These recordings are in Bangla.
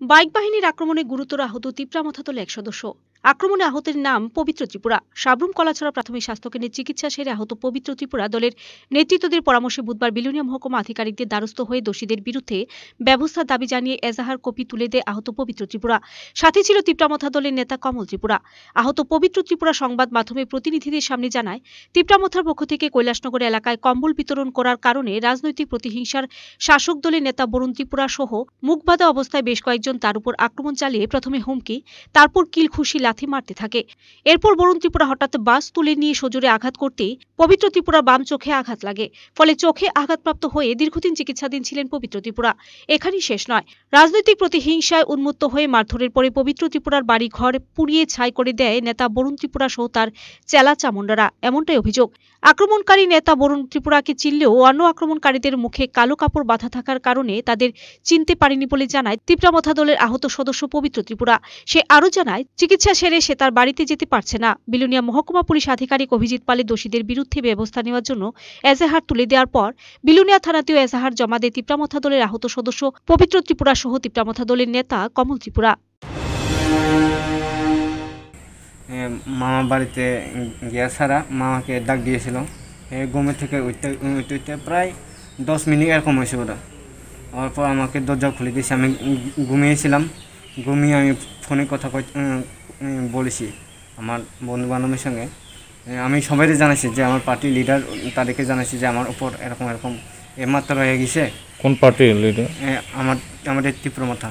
বাইক বাহিনীর আক্রমণে গুরুতর আহত তিপ্রামথা দলের এক সদস্য। আক্রমণে আহতের নাম পবিত্র ত্রিপুরা। সাবরুম কলাছড়া প্রাথমিক স্বাস্থ্যকেন্দ্রে চিকিৎসা সেরে আহত পবিত্র ত্রিপুরা দলের নেতৃত্বদের পরামর্শে বুধবার বিলোনিয়া মহকুমা আধিকারিকদের দ্বারস্থ হয়ে দোষীদের বিরুদ্ধে ব্যবস্থার দাবি জানিয়ে এজাহার কপি তুলে দেয় আহত পবিত্র ত্রিপুরা। সাথে ছিল তিপ্রামথা দলের নেতা কমল ত্রিপুরা। আহত পবিত্র ত্রিপুরা সংবাদ মাধ্যমে প্রতিনিধিদের সামনে জানায়, তিপ্রামথার পক্ষ থেকে কৈলাসনগর এলাকায় কম্বল বিতরণ করার কারণে রাজনৈতিক প্রতিহিংসার শাসক দলের নেতা বরুণ ত্রিপুরা সহ মুখবাধা অবস্থায় বেশ কয়েকজন তার উপর আক্রমণ চালিয়ে প্রথমে হুমকি, তারপর কিলঘুষি লাথি মারতে থাকে। এরপর বরুণ ত্রিপুরা হঠাৎ বাস তুলে নিয়ে সজোরে আঘাত করতেই পবিত্র ত্রিপুরার বাম চোখে আঘাত লাগে। ফলে চোখে আঘাতপ্রাপ্ত হয়ে দীর্ঘদিন চিকিৎসাধীন ছিলেন পবিত্র ত্রিপুরা। এখানেই শেষ নয়, রাজনৈতিক প্রতিহিংসায় উন্মত্ত হয়ে মারধরের পরে পবিত্র ত্রিপুরার বাড়ি ঘর পুড়িয়ে ছাই করে দেয় নেতা বরুণ ত্রিপুরা সহ তার চেলা চামুন্ডারা, এমনটাই অভিযোগ। আক্রমণকারী নেতা বরুণ ত্রিপুরাকে চিনলেও অন্য আক্রমণকারীদের মুখে কালো কাপড় বাঁধা থাকার কারণে তাদের চিনতে পারেনি বলে জানায় তিপ্রামথা দলের আহত সদস্য পবিত্র ত্রিপুরা। সে আরও জানায়, চিকিৎসা সেরে সে তার বাড়িতে যেতে পারছে না। বিলোনিয়া মহকুমা পুলিশ আধিকারিক অভিজিৎ পালে দোষীদের বিরুদ্ধে ব্যবস্থা নেওয়ার জন্য এজাহার তুলে দেওয়ার পর বিলোনিয়া থানাতেও এজাহার জমা দেয় তিপ্রামথা দলের আহত সদস্য পবিত্র ত্রিপুরা সহ তিপ্রামথা দলের নেতা কমল ত্রিপুরা। মামা বাড়িতে গিয়া সারা মামাকে ডাক দিয়েছিল। ঘুমে থেকে উঠতে প্রায় 10 মিনিট এরকম হয়েছে ওরা। তারপর আমাকে দরজা খুলে দিয়েছে। আমি ঘুমিয়েছিলাম। ঘুমিয়ে আমি ফোনে কথা বলেছি আমার বন্ধু বান্ধবের সঙ্গে। আমি সবাইকে জানাইছি যে আমার পার্টি লিডার, তাদেরকে জানাইছি যে আমার উপর এরকম এরকম এমাত্র হয়ে গেছে। কোন পার্টি লিডার? আমাদের তিপ্রামথা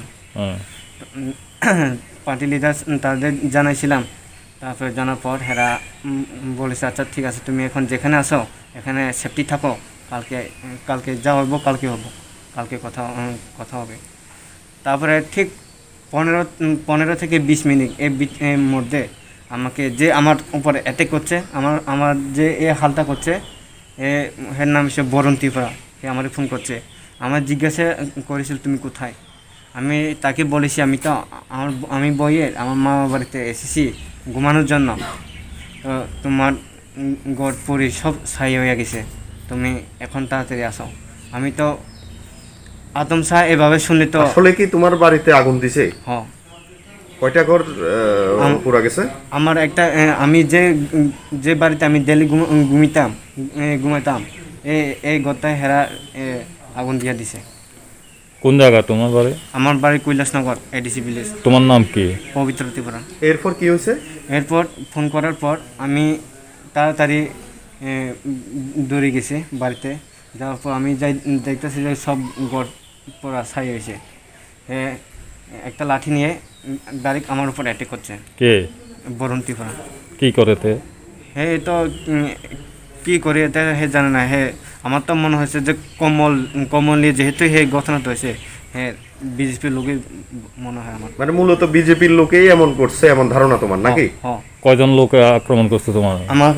পার্টি লিডার, তাদের জানাইছিলাম। তারপরে জানার পর এরা বলেছে, আচ্ছা ঠিক আছে, তুমি এখন যেখানে আসো এখানে সেফটি থাকো, কালকে যা হইব কালকে হবো, কালকে কথা হবে। তারপরে ঠিক 15 থেকে 20 মিনিট এর মধ্যে আমাকে যে আমার উপরে অ্যাটাক করছে, আমার যে হালটা করছে, এর নাম হচ্ছে বরুণ ত্রিপুরা। সে আমার ফোন করছে, আমার জিজ্ঞাসা করেছিল তুমি কোথায়। আমি তাকে বলেছি আমি বইয়ে আমার মামা বাড়িতে এসেছি ঘুমানোর জন্য। তোমার গড় পরি সব ছাই হয়ে গেছে, তুমি এখন তাড়াতাড়ি আসো। আমি তো আদম শাহ এভাবে শুনে তো। আসলে কি তোমার বাড়িতে আগুন দিছে? হ্যাঁ। কয়টা ঘর পুরা গেছে? আমার একটা, আমি যে বাড়িতে আমি ডেলি ঘুমাইতাম এই ঘরটায় হেরা আগুন দিয়ে দিছে। কোন জায়গা তোমার বাড়ি? আমার বাড়ি কৈলাসনগর এডিসি ভিলেজ। তোমার নাম কি? পবিত্র ত্রিপুরা। এরপর কি হয়েছে? এরপর ফোন করার পর আমি তাড়াতাড়ি দৌড়ে গেছি বাড়িতে। যাওয়ার পর আমি দেখতেছি যে সব ঘর পুরা ছাই হয়েছে। একটা লাঠি নিয়ে ডাইরেক্ট আমার উপর অ্যাটাক করছে। কে? বরুণ ত্রিপুরা। কি করেতে? তো কি করে হে জানে না। আমার তো মনে হয়েছে যে কমল নিয়ে যেহেতু ঘটনাটা হয়েছে, বিজেপির লোকের মনে হয় আমার। মানে মূলত বিজেপির লোকেই এমন করছে এমন ধারণা তোমার, নাকি? কয়জন লোক আক্রমণ করছে তোমার?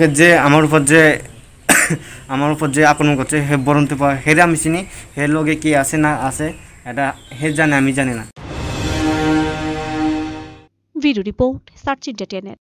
আমার উপর যে আক্রমণ করছে বরুণ ত্রিপুরা, আমি চিনি। লোকে কি আছে না আছে এটা জানে, আমি জানি না। Video report search entertainment.